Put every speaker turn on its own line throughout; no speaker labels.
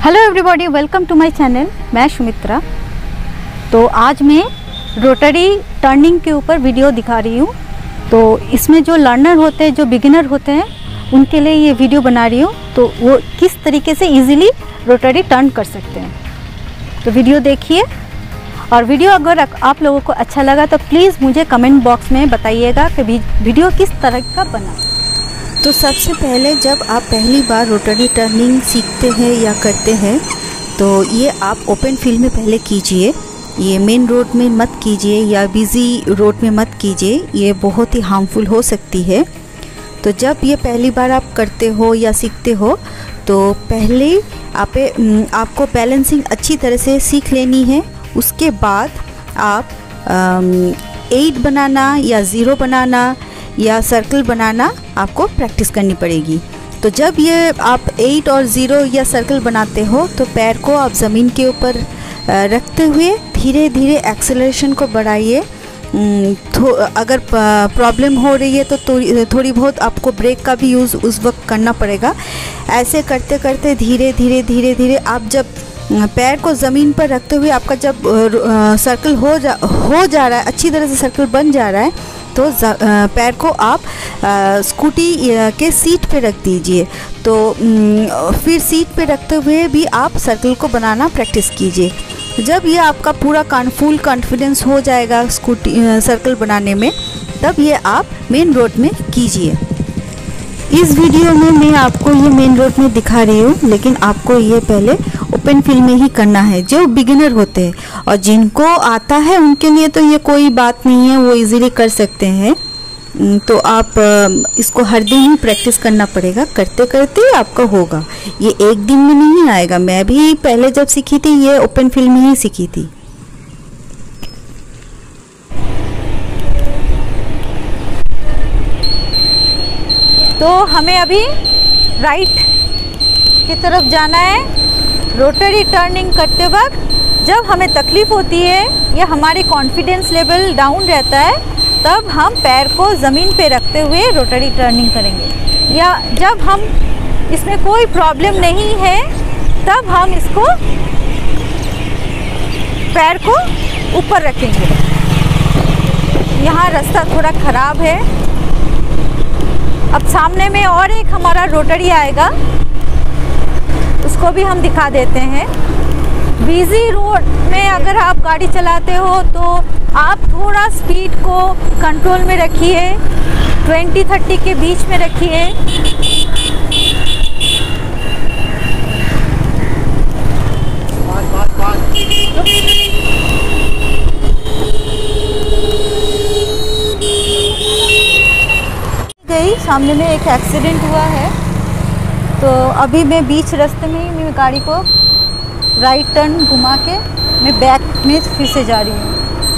Hello everybody, welcome to my channel. मैं सुमित्रा। तो आज मैं रोटरी टर्निंग के ऊपर वीडियो दिखा रही हूँ। तो इसमें जो लर्नर होते हैं, जो बिगिनर होते हैं, उनके लिए ये वीडियो बना रही हूँ। तो वो किस तरीके से इजीली रोटरी टर्न कर सकते हैं। तो वीडियो देखिए, और वीडियो अगर आप लोगों को अच्छा लगा तो प्लीज़ मुझे कमेंट बॉक्स में बताइएगा कि वीडियो किस तरह का बना।
तो सबसे पहले जब आप पहली बार रोटरी टर्निंग सीखते हैं या करते हैं तो ये आप ओपन फील्ड में पहले कीजिए। ये मेन रोड में मत कीजिए या बिज़ी रोड में मत कीजिए, ये बहुत ही हार्मफुल हो सकती है। तो जब ये पहली बार आप करते हो या सीखते हो तो पहले आपको बैलेंसिंग अच्छी तरह से सीख लेनी है। उसके बाद आप 8 बनाना या 0 बनाना या सर्कल बनाना आपको प्रैक्टिस करनी पड़ेगी। तो जब ये आप 8 और 0 या सर्कल बनाते हो तो पैर को आप ज़मीन के ऊपर रखते हुए धीरे धीरे एक्सेलरेशन को बढ़ाइए। अगर प्रॉब्लम हो रही है तो थोड़ी बहुत आपको ब्रेक का भी यूज़ उस वक्त करना पड़ेगा। ऐसे करते करते धीरे धीरे आप जब पैर को ज़मीन पर रखते हुए आपका जब सर्कल हो जा रहा है, अच्छी तरह से सर्कल बन जा रहा है, तो पैर को आप स्कूटी के सीट पे रख दीजिए। तो फिर सीट पे रखते हुए भी आप सर्कल को बनाना प्रैक्टिस कीजिए। जब ये आपका पूरा फुल कॉन्फिडेंस हो जाएगा स्कूटी सर्कल बनाने में, तब ये आप मेन रोड में कीजिए। इस वीडियो में मैं आपको ये मेन रोड में दिखा रही हूँ, लेकिन आपको ये पहले ओपन फील्ड में ही करना है। जो बिगिनर होते हैं और जिनको आता है उनके लिए तो ये कोई बात नहीं है, वो इजीली कर सकते हैं। तो आप इसको हर दिन ही प्रैक्टिस करना पड़ेगा। करते करते आपका होगा, ये एक दिन में नहीं आएगा। मैं भी पहले जब सीखी थी ये ओपन फील्ड में ही सीखी थी।
तो हमें अभी राइट की तरफ जाना है। रोटरी टर्निंग करते वक्त जब हमें तकलीफ़ होती है या हमारे कॉन्फिडेंस लेवल डाउन रहता है, तब हम पैर को ज़मीन पे रखते हुए रोटरी टर्निंग करेंगे। या जब हम इसमें कोई प्रॉब्लम नहीं है तब हम इसको पैर को ऊपर रखेंगे। यहाँ रास्ता थोड़ा ख़राब है। अब सामने में और एक हमारा रोटरी आएगा, उसको भी हम दिखा देते हैं। बिजी रोड में अगर आप गाड़ी चलाते हो तो आप थोड़ा स्पीड को कंट्रोल में रखिए, 20-30 के बीच में रखिए। सामने में एक एक्सीडेंट हुआ है, तो अभी मैं बीच रास्ते में ही मैं गाड़ी को राइट टर्न घुमा के मैं बैक में फिर से जा रही हूँ।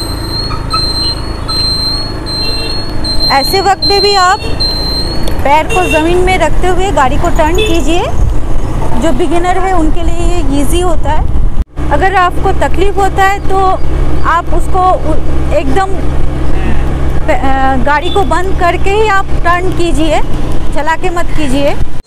ऐसे वक्त में भी आप पैर को ज़मीन में रखते हुए गाड़ी को टर्न कीजिए। जो बिगिनर है उनके लिए ये ईजी होता है। अगर आपको तकलीफ़ होता है तो आप उसको एकदम गाड़ी को बंद करके ही आप टर्न कीजिए, चला के मत कीजिए।